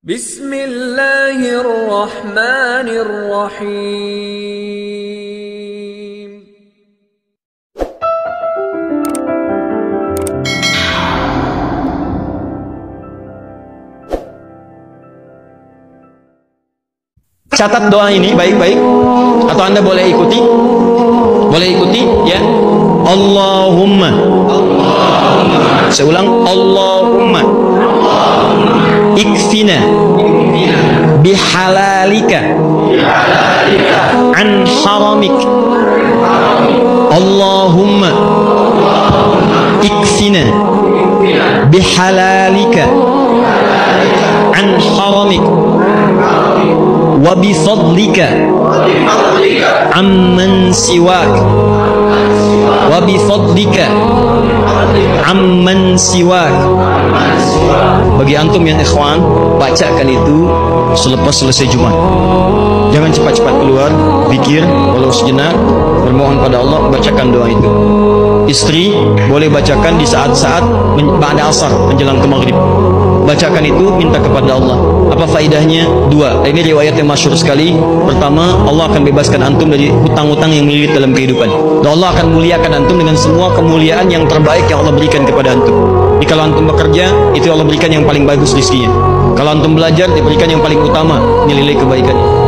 Bismillahirrahmanirrahim. Catat doa ini baik-baik, atau Anda boleh ikuti ya. Allahumma. Saya ulang, Allahumma ikfina bihalalika an haramik. Allahumma ikfina bihalalika an haramik wa bifadlika amman siwak, wa bifadlika amman siwak. Bagi antum yang ikhwan, bacakan itu selepas selesai Jumat. Jangan cepat-cepat keluar, pikir walau sejenak, bermohon pada Allah, bacakan doa itu. Istri boleh bacakan di saat-saat ba'da asar menjelang ke maghrib. Bacakan itu, minta kepada Allah. Apa faedahnya? Dua. Ini riwayat yang masyhur sekali. Pertama, Allah akan bebaskan antum dari hutang-hutang yang melilit dalam kehidupan. Dan Allah akan muliakan antum dengan semua kemuliaan yang terbaik yang Allah berikan kepada antum. Jadi kalau antum bekerja, itu Allah berikan yang paling bagus rezekinya. Kalau antum belajar, diberikan yang paling utama nilai kebaikannya.